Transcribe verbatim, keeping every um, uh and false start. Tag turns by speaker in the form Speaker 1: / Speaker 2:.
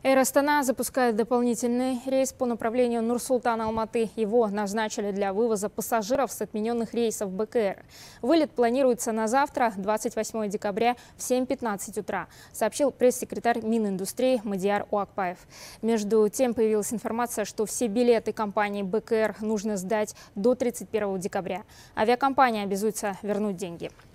Speaker 1: Эйр Астана запускает дополнительный рейс по направлению Нур-Султан-Алматы. Его назначили для вывоза пассажиров с отмененных рейсов бэ ка эр. Вылет планируется на завтра, двадцать восьмого декабря, в семь пятнадцать утра, сообщил пресс-секретарь Мининдустрии Мадияр Уакпаев. Между тем появилась информация, что все билеты компании бэ ка эр нужно сдать до тридцать первого декабря. Авиакомпания обязуется вернуть деньги.